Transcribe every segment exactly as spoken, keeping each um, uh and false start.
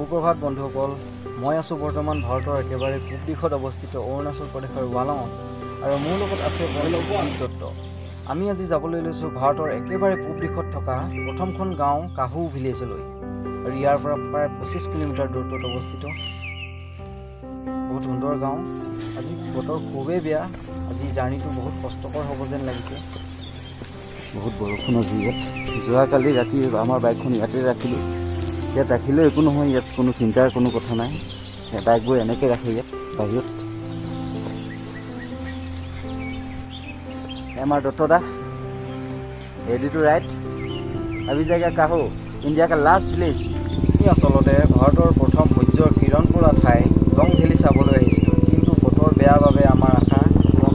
সুপ্ৰভাত বন্ধুসকল, মই আছোঁ বৰ্তমান ভাৰতৰ একেবাৰে পূব দিশত অৱস্থিত অৰুণাচল প্ৰদেশৰ ৱালাঙত আৰু মোৰ লগত আছে দত্ত। আমি আজি যাবলৈ লৈছোঁ ভাৰতৰ একেবাৰে পূব দিশত থকা প্ৰথমখন গাঁও কাহু ভিলেজলৈ আৰু ইয়াৰ পৰা প্ৰায় পঁচিছ কিলোমিটাৰ দূৰত্বত অৱস্থিত। বহুত সুন্দৰ গাঁও। আজি বতৰ খুবেই বেয়া, আজি জাৰ্ণিটো বহুত কষ্টকৰ হ'ব যেন লাগিছে। বহুত বৰষুণ আজি ইয়াত। যোৱাকালি ৰাতি আমাৰ বাইকখন ইয়াতে ৰাখিলোঁ। ইয়াত ৰাখিলেও একো নহয়, ইয়াত কোনো চিন্তাৰ কোনো কথা নাই। বাইকবোৰ এনেকৈ ৰাখে ইয়াত বাহিৰত। আমাৰ দত্তদা ৰেডি টু ৰাইড। अभी जाएगा काहो, इंडिया का लास्ट विलेज। আচলতে ভাৰতৰ প্ৰথম সূৰ্যৰ কিৰণ পৰা ঠাই লং ভেলী চাবলৈ আহিছিলোঁ, কিন্তু বতৰ বেয়া বাবে আমাৰ আশা কম।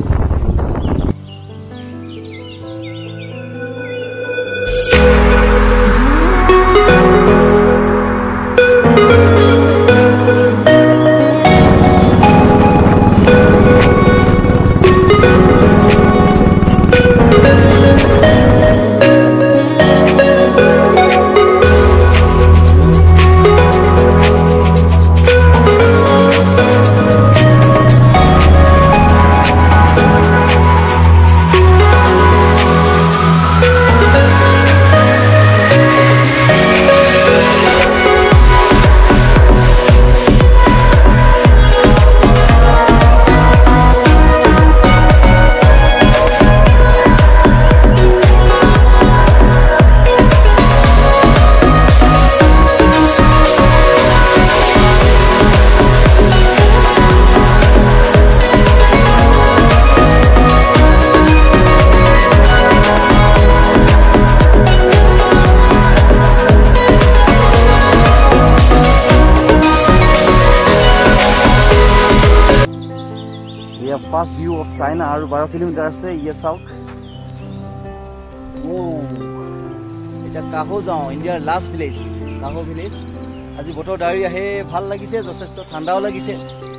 फास्ट व्यू ऑफ चाइना और बारह किलोमीटर से ये साउथ ओ এটা কাহো যাওঁ, ইণ্ডিয়াৰ লাষ্ট ভিলেজ কাহো ভিলেজ। আজি বতৰ ডাৱৰী আহে, ভাল লাগিছে, যথেষ্ট ঠাণ্ডাও লাগিছে।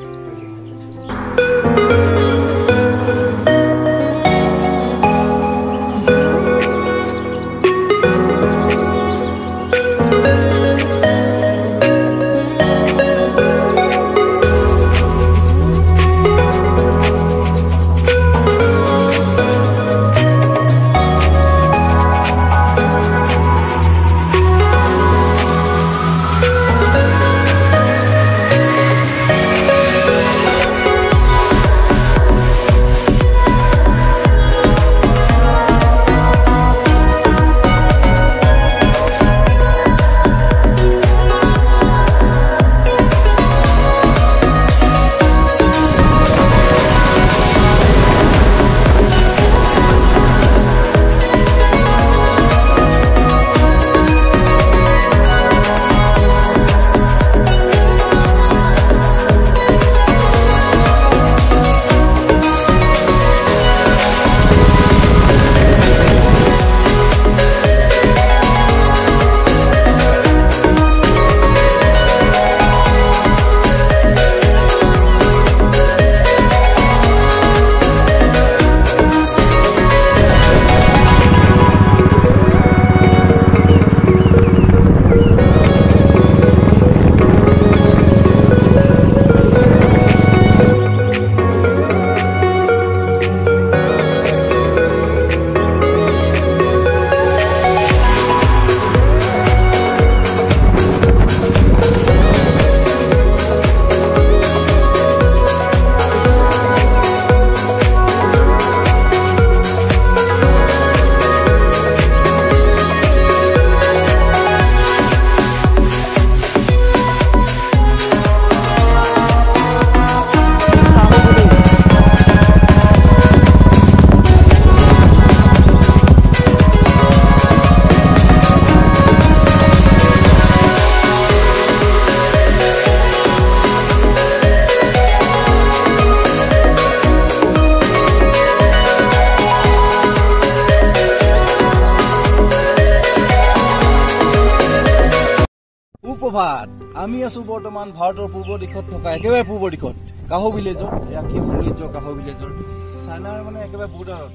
সুপ্ৰভাত, আমি আছো বৰ্তমান ভাৰতৰ পূৰ্ব দিশত থকা একেবাৰে পূৰ্ব দিশত কাহো ভিলেজত। এয়া কি সৌন্দৰ্য কাহো ভিলেজৰ, চাইনাৰ মানে একেবাৰে বৰ্ডাৰত।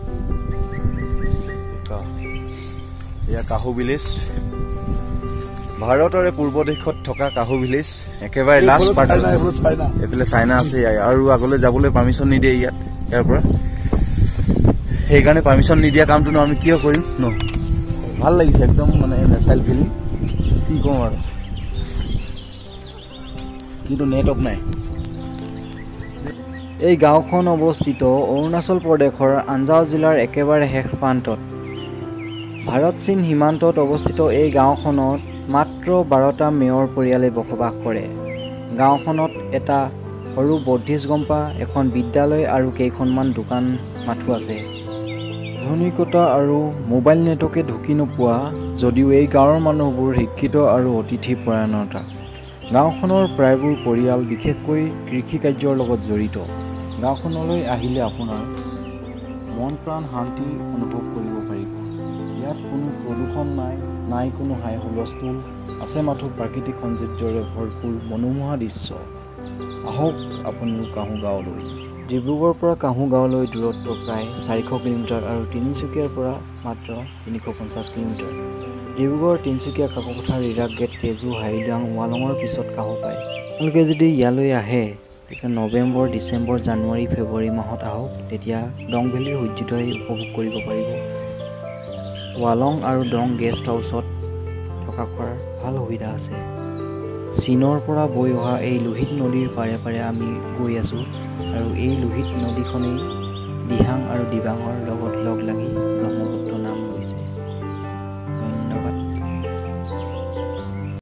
এয়া কাহো ভিলেজ। ভাৰতৰে পূৰ্ব দিশত থকা কাহো ভিলেজ একেবাৰে লাষ্ট পাৰ্ট এইফালে চাইনা আছে আৰু আগলৈ যাবলৈ পাৰ্মিশ্যন নিদিয়ে ইয়াত ইয়াৰ পৰা সেইকাৰণে পাৰ্মিশ্যন নিদিয়া কামটোনো আমি কিয় কৰিম ন ভাল লাগিছে একদম মানে নেচাৰেল ফিলিং কি কওঁ আৰু কিন্তু নেটৱৰ্ক নাই এই গাঁওখন অৱস্থিত অৰুণাচল প্ৰদেশৰ আঞ্জাও জিলাৰ একেবাৰে শেষ প্ৰান্তত ভাৰত চীন সীমান্তত অৱস্থিত এই গাঁওখনত মাত্ৰ বাৰটা মেয়ৰ পৰিয়ালে বসবাস কৰে গাঁওখনত এটা সৰু বৌদ্ধিষ্ট গম্পা এখন বিদ্যালয় আৰু কেইখনমান দোকান মাথো আছে আধুনিকতা আৰু মোবাইল নেটৱৰ্কে ঢুকি নোপোৱা যদিও এই গাঁৱৰ মানুহবোৰ শিক্ষিত আৰু অতিথি পৰায়ণতা গাঁওখনৰ প্ৰায়বোৰ পৰিয়াল বিশেষকৈ কৃষি কাৰ্যৰ লগত জড়িত গাঁওখনলৈ আহিলে আপোনাৰ মন প্ৰাণ শান্তি অনুভৱ কৰিব পাৰিব ইয়াত কোনো প্ৰদূষণ নাই নাই কোনো হাই হুলস্থুল আছে মাথো প্ৰাকৃতিক সৌন্দৰ্যৰে ভৰপূৰ মনোমোহা দৃশ্য আহক আপুনিও কাহো গাঁৱলৈ ডিব্ৰুগড়ৰ পৰা কাহো গাঁৱলৈ দূৰত্ব প্ৰায় চাৰিশ কিলোমিটাৰ আৰু তিনিচুকীয়াৰ পৰা মাত্ৰ তিনিশ পঞ্চাছ কিলোমিটাৰ ডিব্ৰুগড় তিনিচুকীয়া কাকপথাৰ ৰিৰাক গেট তেজু হাইলাং ৱালঙৰ পিছত কাহো পায় আপোনালোকে যদি ইয়ালৈ আহে তেতিয়া নৱেম্বৰ ডিচেম্বৰ জানুৱাৰী ফেব্ৰুৱাৰী মাহত আহক তেতিয়া দং ভেলীৰ সূৰ্যোদয় উপভোগ কৰিব পাৰিব ৱালং আৰু দং গেষ্ট হাউচত থকা খোৱাৰ ভাল সুবিধা আছে চীনৰ পৰা বৈ অহা এই লোহিত নদীৰ পাৰে পাৰে আমি গৈ আছোঁ আৰু এই লোহিত নদীখনেই দিহাং আৰু দিবাঙৰ লগত লগ লাগি